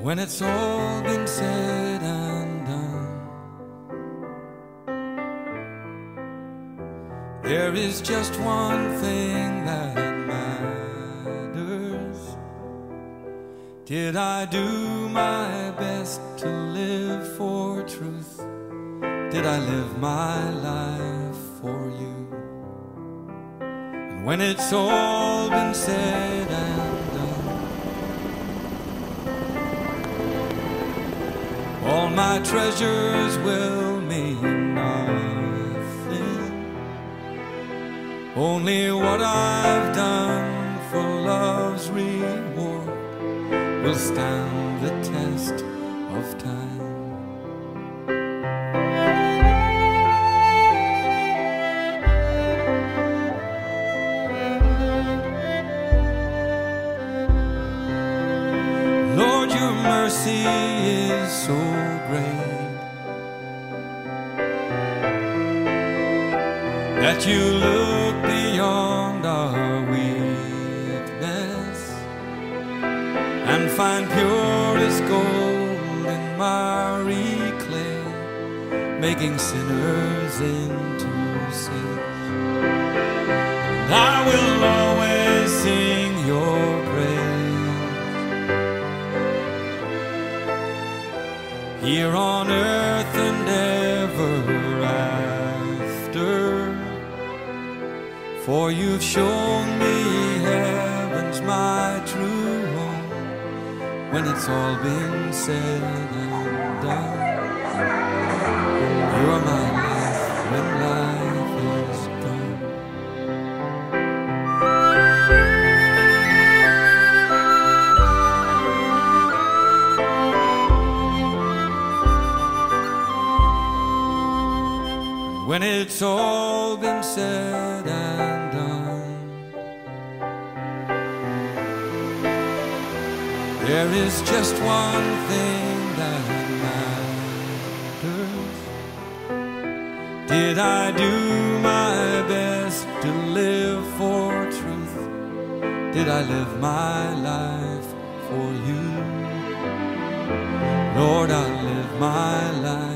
When it's all been said and done, there is just one thing that matters. Did I do my best to live for truth? Did I live my life for you? And when it's all been said and done, all my treasures will mean nothing. Only what I've done for love's reward will stand the test of time. Lord, your mercy is so great that you look beyond our weakness and find pure as gold in miry clay, making sinners into saints. And I will always sing your praise here on earth and ever after. For you've shown me heaven's my true home. When it's all been said and done, you are my life when life is gone. When it's all been said and done, there is just one thing that matters. Did I do my best to live for truth? Did I live my life for you? Lord, I live my life